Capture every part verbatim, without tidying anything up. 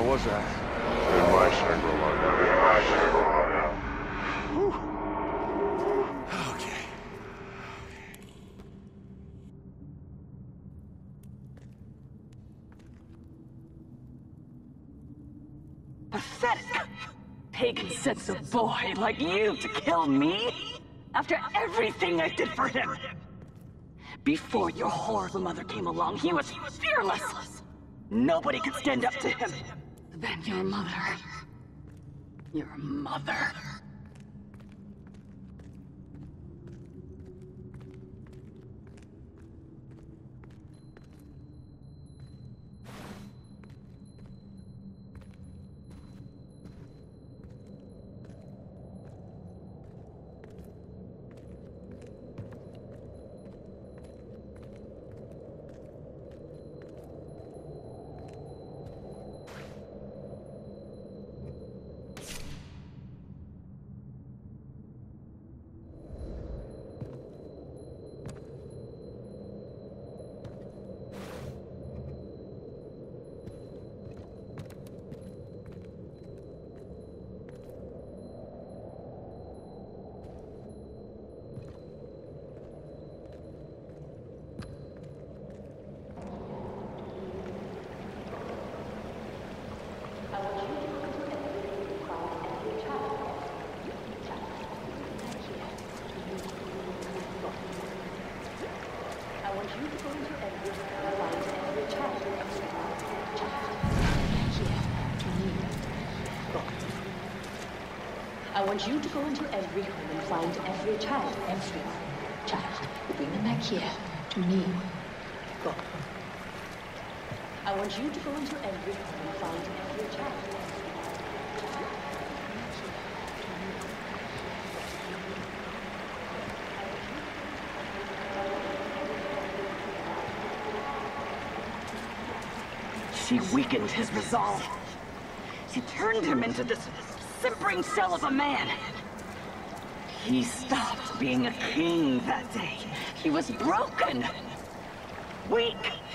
was that? In my Shangri-La. In my Shangri-La. Okay. Pathetic. Pagan sends a boy like you to kill me? After everything I did for him. Before your horrible mother came along, he was fearless. Nobody could stand up to him. Then your mother. Your mother. I want you to go into every home and find every child, every child. Bring them back here, to me. Go. I want you to go into every home and find every child. She weakened his resolve. She turned him into this simpering shell of a man. He stopped being a king that day. He was broken. Weak.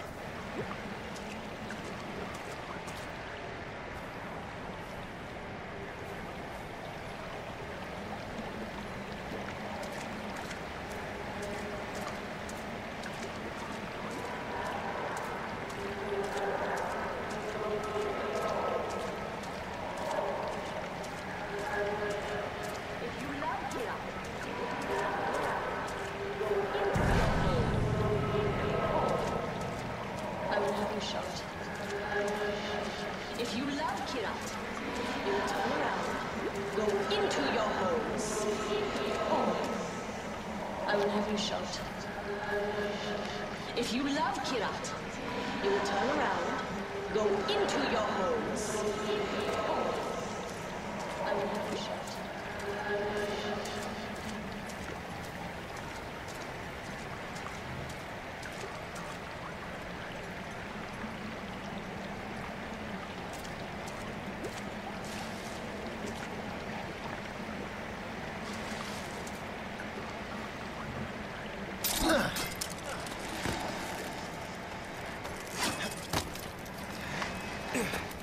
Shot. If you love Kirat, you will turn around, go into your homes. Or I will have you shot. If you love Kirat, you will turn around, go into your homes. Or I will have you shot. Ugh.